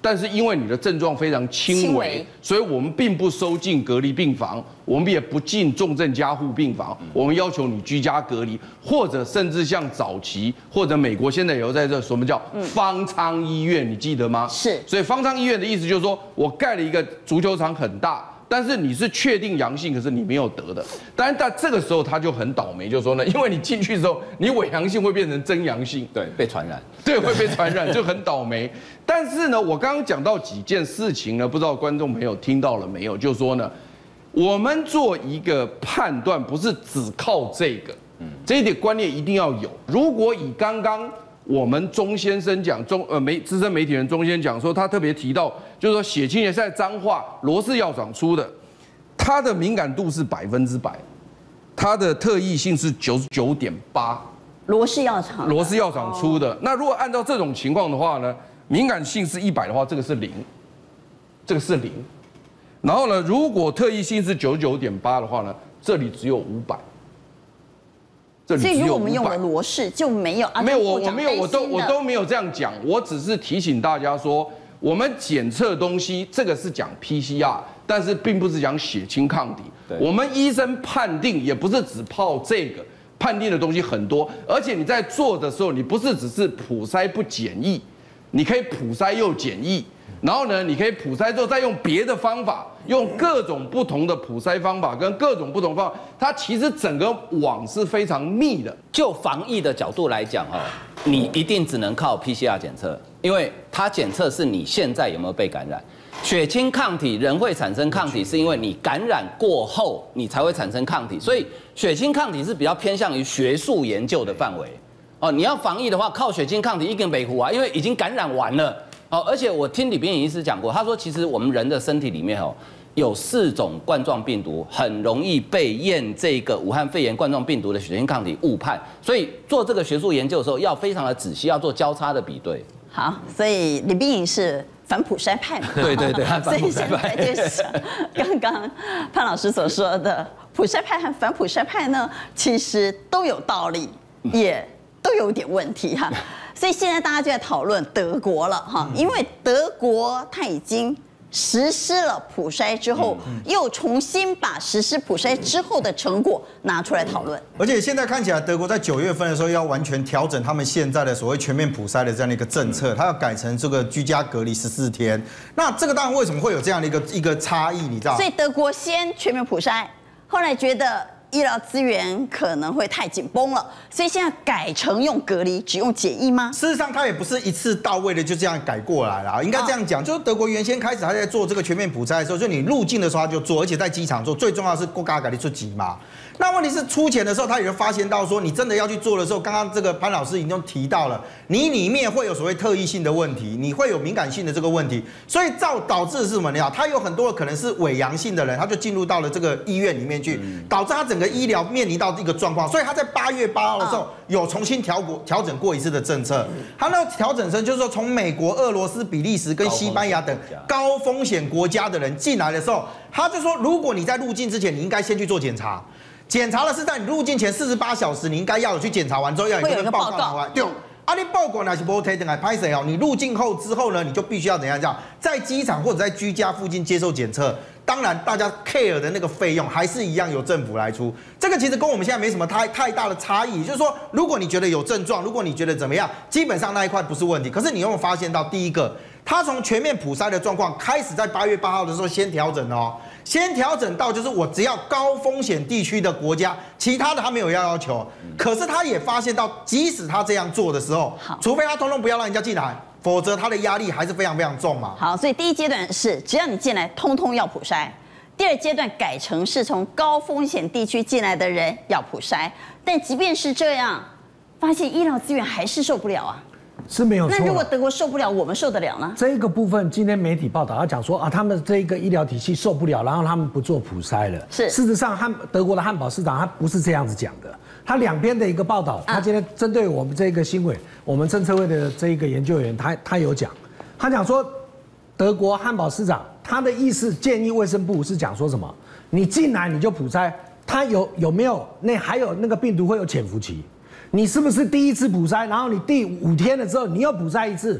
[SPEAKER 10] 但是因为你的症状非常轻微，所以我们并不收进隔离病房，我们也不进重症加护病房，我们要求你居家隔离，或者甚至像早期或者美国现在有在这什么叫方舱医院，你记得吗？
[SPEAKER 1] 是，
[SPEAKER 10] 所以方舱医院的意思就是说我盖了一个足球场很大。但是你是确定阳性，可是你没有得的。当然，但这个时候他就很倒霉，就是说呢，因为你进去之后，你伪阳性会变成真阳性，
[SPEAKER 7] 对，被传染，
[SPEAKER 10] 对，会被传染，就很倒霉。但是呢，我刚刚讲到几件事情呢，不知道观众朋友听到了没有？就是说呢，我们做一个判断，不是只靠这个，这一点观念一定要有。如果以刚刚我们钟先生讲，资深媒体人钟先生讲说，他特别提到，就是说血清也是在彰化罗氏药厂出的，它的敏感度是100%，它的特异性是99.8%。
[SPEAKER 1] 罗氏药厂
[SPEAKER 10] 出的。那如果按照这种情况的话呢，敏感性是100的话，这个是0，这个是0。然后呢，如果特异性是99.8的话呢，这里只有500。
[SPEAKER 1] 所以如果我们用了罗氏就没有
[SPEAKER 10] 没有我都没有这样讲，我只是提醒大家说，我们检测东西这个是讲 PCR， 但是并不是讲血清抗体。我们医生判定也不是只靠这个，判定的东西很多，而且你在做的时候，你不是只是普筛不检疫，你可以普筛又检疫。然后呢，你可以普筛之后再用别的方法，用各种不同的普筛方法跟各种不同方法，它其实整个网是非常密的。
[SPEAKER 7] 就防疫的角度来讲，你一定只能靠 PCR 检测，因为它检测是你现在有没有被感染。血清抗体人会产生抗体，是因为你感染过后你才会产生抗体，所以血清抗体是比较偏向于学术研究的范围。你要防疫的话，靠血清抗体一根北湖啊，因为已经感染完了。而且我听李秉颖医师讲过，他说其实我们人的身体里面有4种冠状病毒，很容易被验这个武汉肺炎冠状病毒的血清抗体误判，所以做这个学术研究的时候要非常的仔细，要做交叉的比对。
[SPEAKER 1] 好，所以李秉颖是反普筛派嘛？
[SPEAKER 7] 对，反普筛派。
[SPEAKER 1] 所以现在就是刚刚潘老师所说的普筛派和反普筛派呢，其实都有道理，也都有点问题哈。所以现在大家就在讨论德国了哈，因为德国它已经实施了普筛之后，又重新把实施普筛之后的成果拿出来讨论。
[SPEAKER 6] 而且现在看起来，德国在9月份的时候要完全调整他们现在的所谓全面普筛的这样的一个政策，它要改成这个居家隔离14天。那这个当然为什么会有这样的一个差异，你知道？
[SPEAKER 1] 所以德国先全面普筛，后来觉得医疗资源可能会太紧绷了，所以现在改成用隔离，只用检疫吗？
[SPEAKER 6] 事实上，它也不是一次到位的就这样改过来了，应该这样讲，就是德国原先开始他在做这个全面普筛的时候，就你入境的时候他就做，而且在机场做，最重要的是国家隔离出级嘛。那问题是出钱的时候，他也就发现到说，你真的要去做的时候，刚刚这个潘老师已经提到了，你里面会有所谓特异性的问题，你会有敏感性的这个问题，所以导致是什么呢？他有很多可能是伪阳性的人，他就进入到了这个医院里面去，导致他整个医疗面临到一个状况，所以他在8月8号的时候有重新调整过一次的政策。他那个调整成就是说，从美国、俄罗斯、比利时跟西班牙等高风险国家的人进来的时候，他就说，如果你在入境之前，你应该先去做检查。检查的是在你入境前48小时，你应该要有去检查完之后要有一个报告拿回来。对，你报告那是不推等来拍谁哦？你入境后之后呢，你就必须要怎样讲，在机场或者在居家附近接受检测。当然，大家 care 的那个费用还是一样由政府来出。这个其实跟我们现在没什么太大的差异。就是说，如果你觉得有症状，如果你觉得怎么样，基本上那一块不是问题。可是你有没有发现到，第一个，它从全面普筛的状况开始，在8月8号的时候先调整哦。先调整到就是我只要高风险地区的国家，其他的他没有要求。可是他也发现到，即使他这样做的时候，除非他通通不要让人家进来，否则他的压力还是非常非常重嘛。
[SPEAKER 1] 好，所以第一阶段是只要你进来，通通要普筛。第二阶段改成是从高风险地区进来的人要普筛，但即便是这样，发现医疗资源还是受不了啊。
[SPEAKER 8] 是没有错。
[SPEAKER 1] 那如果德国受不了，我们受得了呢？
[SPEAKER 8] 这个部分，今天媒体报道，他讲说他们这个医疗体系受不了，然后他们不做普筛了。
[SPEAKER 1] 是，
[SPEAKER 8] 事实上，德国的汉堡市长他不是这样子讲的。他两边的一个报道，他今天针对我们这个新闻，我们政策会的这一个研究员，他有讲，他讲说，德国汉堡市长他的意思建议卫生部是讲说什么？你进来你就普筛，他有没有还有那个病毒会有潜伏期？你是不是第一次普筛，然后你第5天了之后你又普筛一次？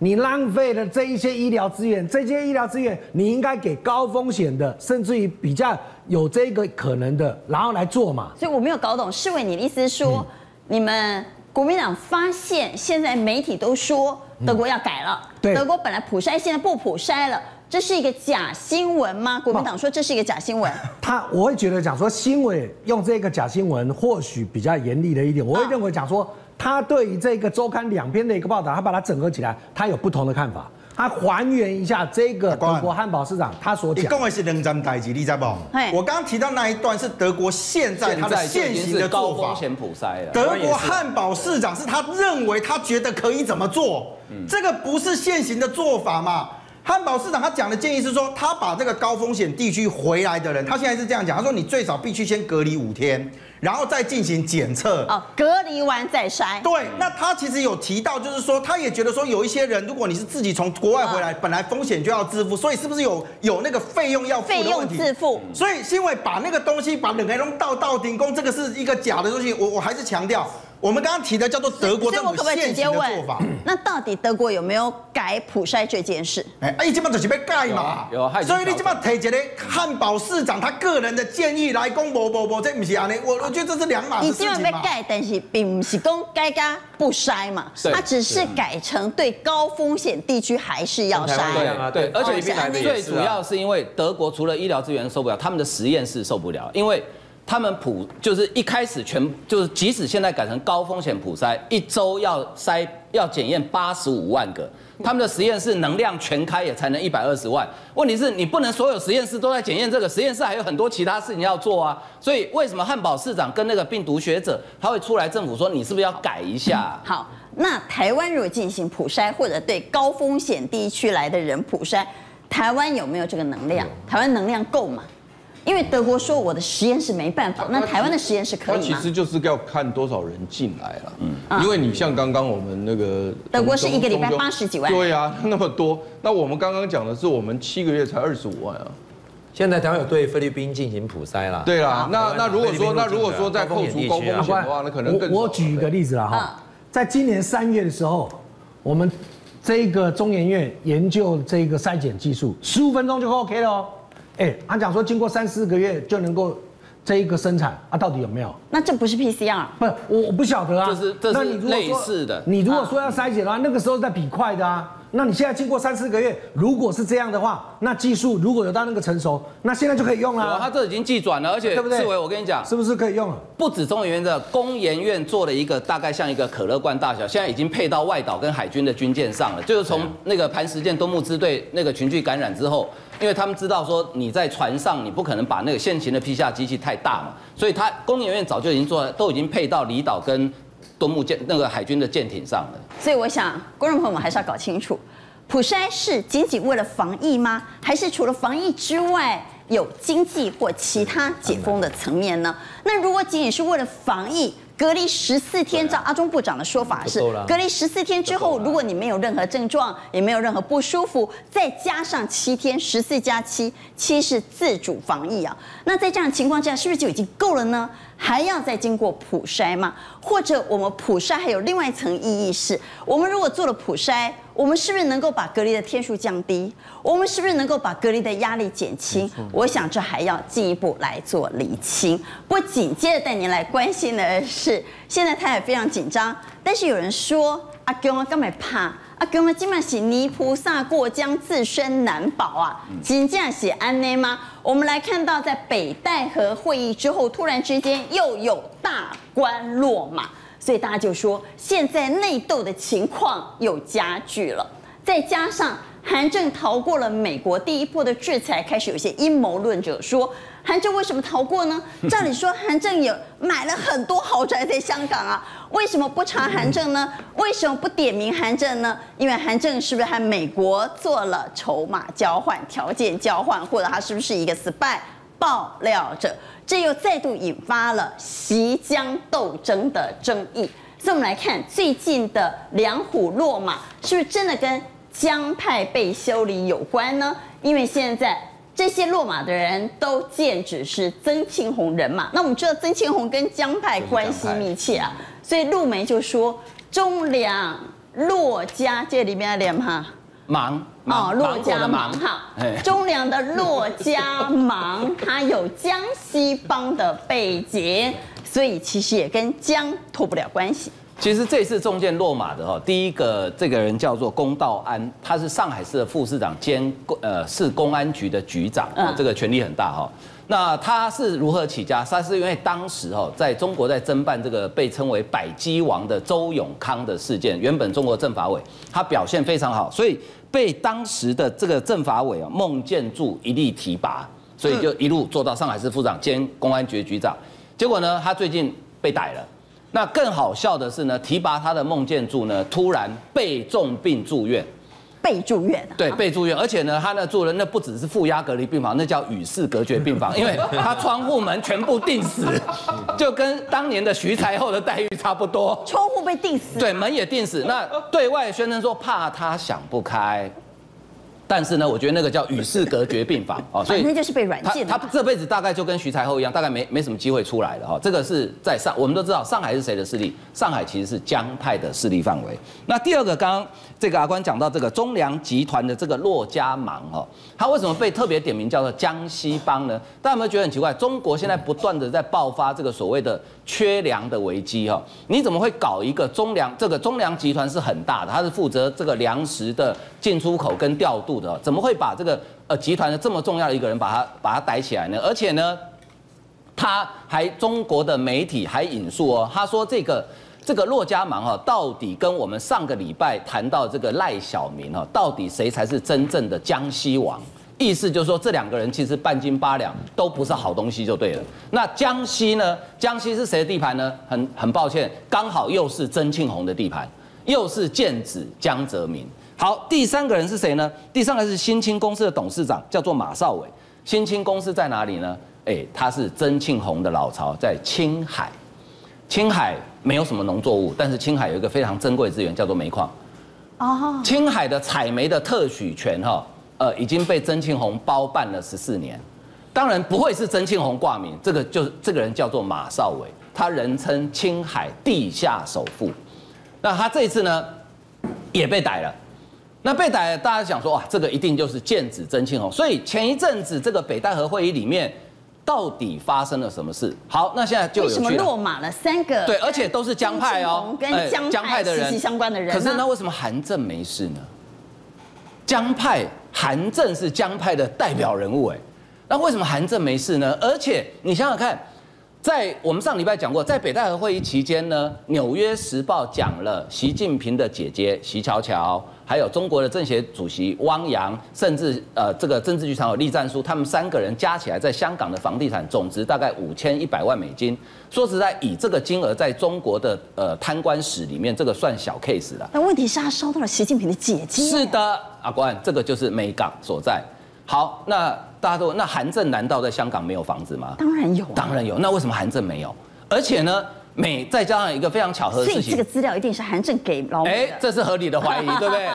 [SPEAKER 8] 你浪费了这一些医疗资源，这些医疗资源你应该给高风险的，甚至于比较有这个可能的，然后来做嘛。
[SPEAKER 1] 所以我没有搞懂，世伟，你的意思是说，你们国民党发现现在媒体都说德国要改了，
[SPEAKER 8] 对，
[SPEAKER 1] 德国本来普筛，现在不普筛了。这是一个假新闻吗？国民党说这是一个假新闻。
[SPEAKER 8] 我会觉得讲说，新闻用这个假新闻或许比较严厉了一点。我会认为讲说，他对于这个周刊2篇的一个报道，他把它整合起来，他有不同的看法。他还原一下这个德国汉堡市长他所讲。
[SPEAKER 6] 你讲的是两件代志，你知不？我刚刚提到那一段是德国现在它的现行的做法。
[SPEAKER 7] 高风险普筛了。
[SPEAKER 6] 德国汉堡市长是他认为他觉得可以怎么做，这个不是现行的做法嘛？汉堡市长他讲的建议是说，他把这个高风险地区回来的人，他现在是这样讲，他说你最少必须先隔离5天，然后再进行检测。
[SPEAKER 1] 隔离完再筛。
[SPEAKER 6] 对，那他其实有提到，就是说他也觉得说，有一些人，如果你是自己从国外回来，本来风险就要自负，所以是不是有那个费用要付的问题？
[SPEAKER 1] 费用自负。
[SPEAKER 6] 所以新伟把那个东西把两个人到顶工，这个是一个假的东西。我还是强调。我们刚刚提的叫做德国政府现行的做法，
[SPEAKER 1] 那到底德国有没有改普筛这件事？
[SPEAKER 6] 伊基本就是要改嘛，所以你这么提一个汉堡市长他个人的建议来讲，不，这不是安尼，我觉得这是两码子事情嘛。
[SPEAKER 1] 你基本要改，但是并不是讲改加不筛嘛，它只是改成对高风险地区还是要筛。
[SPEAKER 7] 对，而且最主要是因为德国除了医疗资源受不了，他们的实验室受不了，因为。他们就是一开始就是即使现在改成高风险普筛，1周要检验85万个，他们的实验室能量全开也才能120万。问题是你不能所有实验室都在检验这个，实验室还有很多其他事情要做啊。所以为什么汉堡市长跟那个病毒学者他会出来政府说你是不是要改一下？
[SPEAKER 1] 好，那台湾如果进行普筛，或者对高风险地区来的人普筛，台湾有没有这个能量？台湾能量够吗？因为德国说我的实验室没办法，那台湾的实验室可以吗？
[SPEAKER 10] 其实就是要看多少人进来了，因为你像刚刚我们那个
[SPEAKER 1] 德国是1个礼拜80几万，
[SPEAKER 10] 对啊，那么多。那我们刚刚讲的是我们7个月才25万啊。
[SPEAKER 9] 现在台湾有对菲律宾进行普筛啦。
[SPEAKER 10] 对啦，那如果说再扣除高风险的话，那可能更少。
[SPEAKER 8] 我举一个例子啦哈，在今年3月的时候，我们这个中研院研究这个筛检技术，15分钟就 OK 了哦。他讲说经过3、4个月就能够这一个生产啊，到底有没有？
[SPEAKER 1] 那这不是 PCR？
[SPEAKER 8] 不，我不晓得啊。
[SPEAKER 7] 这是类似的。
[SPEAKER 8] 你如果说要筛检的话，那个时候在比快的啊。那你现在经过3、4个月，如果是这样的话，那技术如果有到那个成熟，那现在就可以用了。
[SPEAKER 7] 它这已经技转了，而且对不对？世伟，我跟你讲，
[SPEAKER 8] 是不是可以用了？
[SPEAKER 7] 不止中研院的工研院做了一个大概像一个可乐罐大小，现在已经配到外岛跟海军的军舰上了。就是从那个磐石舰东木支队那个群聚感染之后，因为他们知道说你在船上你不可能把那个现行的PCR机器太大嘛，所以他工研院早就已经做了，都已经配到离岛跟东木舰那个海军的舰艇上了。
[SPEAKER 1] 所以我想观众朋友们还是要搞清楚。普筛是仅仅为了防疫吗？还是除了防疫之外，有经济或其他解封的层面呢？那如果仅仅是为了防疫，隔离14天，照阿中部长的说法是，隔离14天之后，如果你没有任何症状，也没有任何不舒服，再加上7天，14加7，7是自主防疫啊。那在这样的情况下，是不是就已经够了呢？还要再经过普筛吗？或者我们普筛还有另外一层意义是，我们如果做了普筛，我们是不是能够把隔离的天数降低？我们是不是能够把隔离的压力减轻？我想这还要进一步来做厘清。不过紧接着带您来关心的是，现在台海非常紧张，但是有人说阿公啊，干嘛怕？阿公啊，今晚是泥菩萨过江，自身难保啊！真正是安内吗？我们来看到，在北戴河会议之后，突然之间又有大官落马，所以大家就说，现在内斗的情况又加剧了。再加上韩正逃过了美国第一波的制裁，开始有些阴谋论者说，韩正为什么逃过呢？照理说，韩正也买了很多豪宅在香港啊，为什么不查韩正呢？为什么不点名韩正呢？因为韩正是不是和美国做了筹码交换、条件交换，或者他是不是一个 spy 爆料者？这又再度引发了习江斗争的争议。所以我们来看最近的两虎落马，是不是真的跟江派被修理有关呢？因为现在这些落马的人都剑指是曾庆红人马，那我们知道曾庆红跟江派关系密切啊，所以陆媒就说中两骆家这里面的连哈。
[SPEAKER 7] 芒
[SPEAKER 1] 骆家芒哈，中粮的骆家芒，它有江西帮的背景，所以其实也跟江脱不了关系。
[SPEAKER 7] 其实这次中箭落马的第一个这个人叫做龚道安，他是上海市的副市长兼市公安局的局长，这个权力很大哈。那他是如何起家？他是因为当时在中国在侦办这个被称为百鸡王的周永康的事件，原本中国政法委他表现非常好，所以被当时的这个政法委孟建柱一力提拔，所以就一路做到上海市副长兼公安局局长。结果呢，他最近被逮了。那更好笑的是呢，提拔他的孟建柱呢，突然被重病住院。
[SPEAKER 1] 被住院，
[SPEAKER 7] 对，被住院，而且呢，他那住的那不只是负压隔离病房，那叫与世隔绝病房，因为他窗户门全部钉死，就跟当年的徐才厚的待遇差不多。
[SPEAKER 1] 窗户被钉死，
[SPEAKER 7] 对，门也钉死。那对外宣称说怕他想不开，但是呢，我觉得那个叫与世隔绝病房
[SPEAKER 1] 所以那就是被软禁。
[SPEAKER 7] 他这辈子大概就跟徐才厚一样，大概没什么机会出来了这个是在我们都知道上海是谁的势力，上海其实是江派的势力范围。那第二个，刚刚这个阿关讲到这个中粮集团的这个骆家芒他为什么被特别点名叫做江西帮呢？大家有没有觉得很奇怪？中国现在不断的在爆发这个所谓的缺粮的危机你怎么会搞一个中粮？这个中粮集团是很大的，它是负责这个粮食的进出口跟调度的，怎么会把这个集团的这么重要的一个人把他逮起来呢？而且呢，他还中国的媒体还引述他说这个骆家芒到底跟我们上个礼拜谈到这个赖小民到底谁才是真正的江西王？意思就是说，这两个人其实半斤八两，都不是好东西就对了。那江西呢？江西是谁的地盘呢？很抱歉，刚好又是曾庆红的地盘，又是剑指江泽民。好，第三个人是谁呢？第三个是新青公司的董事长，叫做马绍伟。新青公司在哪里呢？他是曾庆红的老巢，在青海。青海没有什么农作物，但是青海有一个非常珍贵的资源，叫做煤矿。青海的采煤的特许权已经被曾庆红包办了14年。当然不会是曾庆红挂名，这个人叫做马绍伟，他人称青海地下首富。那他这一次呢也被逮了。那被逮了，大家想说哇，这个一定就是剑指曾庆红。所以前一阵子这个北戴河会议里面，到底发生了什么事？好，那现在就有趣了。
[SPEAKER 1] 为什么落马了3个？
[SPEAKER 7] 对，而且都是江派
[SPEAKER 1] 跟江派的人息息相关的人。
[SPEAKER 7] 可是那为什么韩正没事呢？江派韩正是江派的代表人物那为什么韩正没事呢？而且你想想看，在我们上礼拜讲过，在北戴河会议期间呢，《纽约时报》讲了习近平的姐姐习乔乔，还有中国的政协主席汪洋，甚至这个政治局常委栗战书，他们3个人加起来在香港的房地产总值大概5100万美金。说实在，以这个金额在中国的贪官史里面，这个算小 case 了。
[SPEAKER 1] 那问题是他烧到了习近平的姐姐。
[SPEAKER 7] 是的，阿关，这个就是美港所在。好，那大家都那韩正难道在香港没有房子吗？
[SPEAKER 1] 当然有，
[SPEAKER 7] 当然有。那为什么韩正没有？而且呢，再加上一个非常巧合的事情，
[SPEAKER 1] 所以这个资料一定是韩正给老美的。
[SPEAKER 7] 这是合理的怀疑，对不对？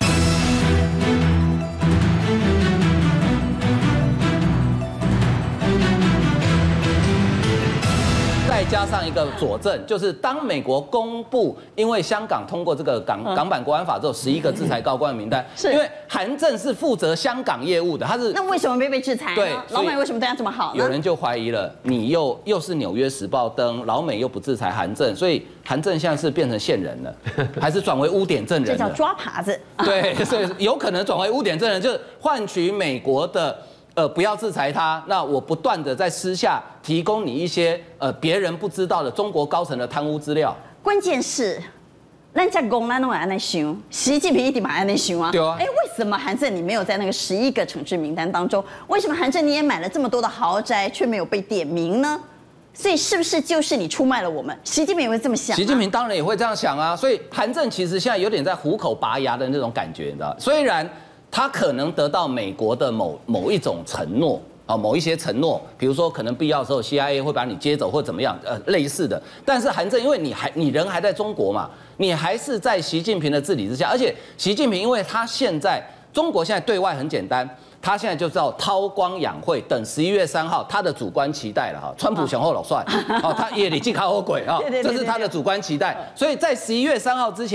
[SPEAKER 7] 再加上一个佐证，就是当美国公布因为香港通过这个港版国安法之后，11个制裁高官的名单，因为韩正是负责香港业务的，他是
[SPEAKER 1] 那为什么没被制裁呢？
[SPEAKER 7] 对，
[SPEAKER 1] 老美为什么对他这么好呢？
[SPEAKER 7] 有人就怀疑了，你又是《纽约时报》登，老美又不制裁韩正，所以韩正现在是变成线人了，还是转为污点证人了？
[SPEAKER 1] 这叫抓耙子。
[SPEAKER 7] 对，所以有可能转为污点证人，就是换取美国的。不要制裁他，那我不断的在私下提供你一些别人不知道的中国高层的贪污资料。
[SPEAKER 1] 关键是，咱在公咱拢会安尼想，习近平一定嘛安尼想啊。
[SPEAKER 7] 对啊。
[SPEAKER 1] 为什么韩正你没有在那个11个惩治名单当中？为什么韩正你也买了这么多的豪宅，却没有被点名呢？所以是不是就是你出卖了我们？习近平也会这么想。
[SPEAKER 7] 习近平当然也会这样想啊。所以韩正其实现在有点在虎口拔牙的那种感觉，你知道？虽然他可能得到美国的某一种承诺某一些承诺，比如说可能必要的时候 CIA 会把你接走或怎么样，类似的。但是韩正，因为你人还在中国嘛，你还是在习近平的治理之下，而且习近平因为他现在中国现在对外很简单。他现在就叫韬光养晦，等11月3号，他的主观期待了川普雄厚老帅他夜里进开火鬼这是他的主观期待。所以在11月3号之前，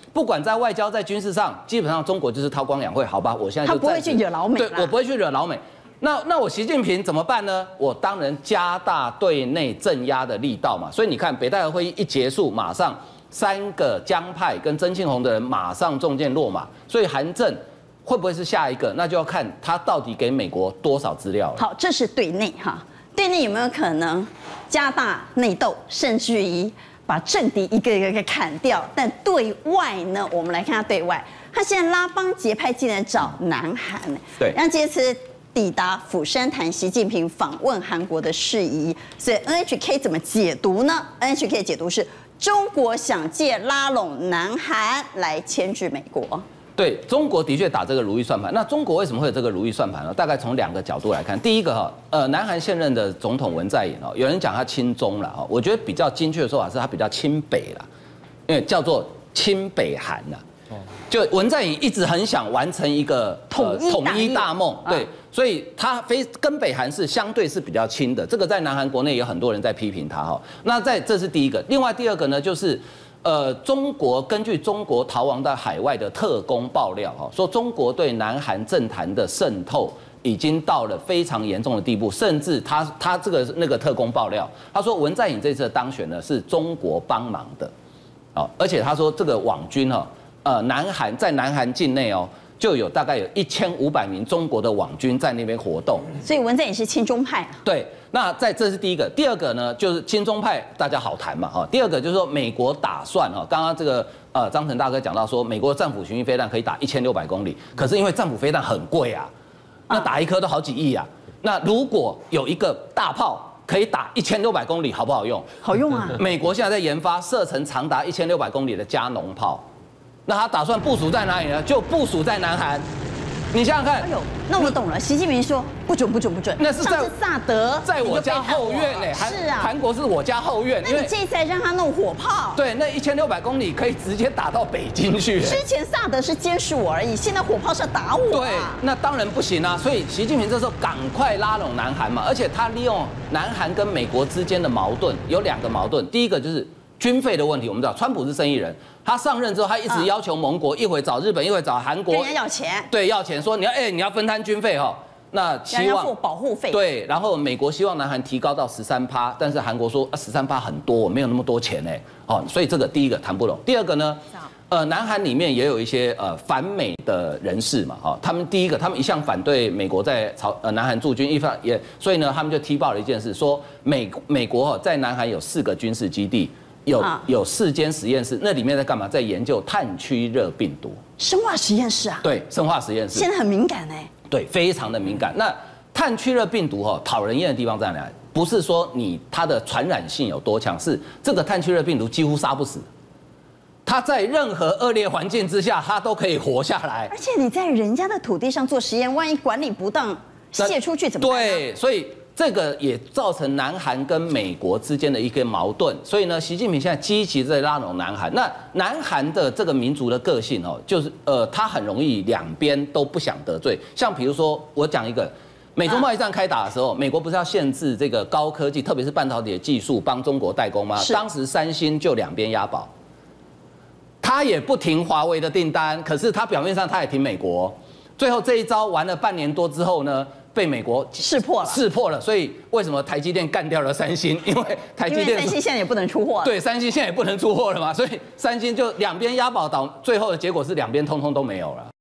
[SPEAKER 7] 不管在外交、在军事上，基本上中国就是韬光养晦，好吧？我现在就
[SPEAKER 1] 他不会去惹老美，
[SPEAKER 7] 对，我不会去惹老美。那我习近平怎么办呢？我当然加大对内镇压的力道嘛。所以你看，北戴河会议一结束，马上3个江派跟曾庆红的人马上中箭落马。所以韩正会不会是下一个？那就要看他到底给美国多少资料了。
[SPEAKER 1] 好，这是对内哈，对内有没有可能加大内斗，甚至于把政敌一个一个给砍掉？但对外呢，我们来看他对外，他现在拉帮结派，竟然找南韩，
[SPEAKER 7] 对，
[SPEAKER 1] 让这次抵达釜山谈习近平访问韩国的事宜，所以 NHK 怎么解读呢 ？NHK 解读是中国想借拉拢南韩来牵制美国。
[SPEAKER 7] 对，中国的确打这个如意算盘。那中国为什么会有这个如意算盘呢？大概从2个角度来看。第一个南韩现任的总统文在寅有人讲他亲中了我觉得比较精确的说法是他比较亲北了，因为叫做亲北韩了。就文在寅一直很想完成一个统一大梦，对，所以他跟北韩是相对是比较亲的。这个在南韩国内有很多人在批评他那这是第一个。另外第二个呢，就是中国根据中国逃亡到海外的特工爆料说中国对南韩政坛的渗透已经到了非常严重的地步，甚至他这个那个特工爆料，他说文在寅这次的当选呢是中国帮忙的而且他说这个网军在南韩境内就有大概有1500名中国的网军在那边活动，
[SPEAKER 1] 所以文在寅是亲中派
[SPEAKER 7] 对，那这是第一个。第二个呢，就是亲中派大家好谈嘛第二个就是说美国打算刚刚这个张腾大哥讲到说，美国的战斧巡弋飞弹可以打1600公里，可是因为战斧飞弹很贵那打一颗都好几亿那如果有一个大炮可以打1600公里，好不好用？
[SPEAKER 1] 好用啊！
[SPEAKER 7] 美国现在在研发射程长达1600公里的加农炮。那他打算部署在哪里呢？就部署在南韩。你想想看。哎呦，
[SPEAKER 1] 那我懂了。习近平说不准。
[SPEAKER 7] 那是在
[SPEAKER 1] 萨德，
[SPEAKER 7] 在我家后院
[SPEAKER 1] 是啊，
[SPEAKER 7] 韩国是我家后院。
[SPEAKER 1] 那你这一次还让他弄火炮？
[SPEAKER 7] 对，那1600公里可以直接打到北京去。
[SPEAKER 1] 之前萨德是监视我而已，现在火炮是要打我。
[SPEAKER 7] 对，那当然不行所以习近平这时候赶快拉拢南韩嘛，而且他利用南韩跟美国之间的矛盾，有2个矛盾。第一个就是军费的问题。我们知道川普是生意人。他上任之后，他一直要求盟国，一会找日本，一会找韩国，
[SPEAKER 1] 跟人家要钱。对，
[SPEAKER 7] 要钱，说你要分摊军费那希望
[SPEAKER 1] 付保护费。
[SPEAKER 7] 对，然后美国希望南韩提高到13%，但是韩国说13%很多，我没有那么多钱所以这个第一个谈不拢。第二个呢，南韩里面也有一些反美的人士嘛他们第一个，他们一向反对美国在南韩驻军，所以呢，他们就踢爆了一件事，说美国在南韩有4个军事基地。有4间实验室，那里面在干嘛？在研究炭疽热病毒。
[SPEAKER 1] 生化实验室对，
[SPEAKER 7] 生化实验室
[SPEAKER 1] 现在很敏感
[SPEAKER 7] 对，非常的敏感。那炭疽热病毒讨人厌的地方在哪里？不是说它的传染性有多强，是这个炭疽热病毒几乎杀不死。它在任何恶劣环境之下，它都可以活下来。
[SPEAKER 1] 而且你在人家的土地上做实验，万一管理不当，泄出去怎么办？
[SPEAKER 7] 对，所以。这个也造成南韩跟美国之间的一个矛盾，所以呢，习近平现在积极在拉拢南韩。那南韩的这个民族的个性就是他很容易两边都不想得罪。像比如说，我讲一个，美中贸易战开打的时候，美国不是要限制这个高科技，特别是半导体的技术帮中国代工吗？当时三星就2边押宝，他也不停华为的订单，可是他表面上他也停美国。最后这一招玩了半年多之后呢？被美国识破了，所以为什么台积电干掉了三星？因为台积电
[SPEAKER 1] 三星现在也不能出货了。
[SPEAKER 7] 对，三星现在也不能出货了嘛，所以三星就2边押宝倒，最后的结果是2边通通都没有了。